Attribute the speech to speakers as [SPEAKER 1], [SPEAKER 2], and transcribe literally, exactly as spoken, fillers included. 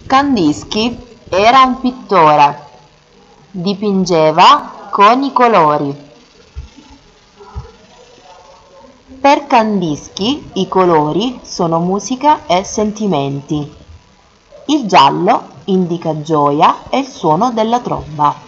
[SPEAKER 1] Kandinsky era un pittore, dipingeva con i colori. Per Kandinsky i colori sono musica e sentimenti. Il giallo indica gioia e il suono della tromba.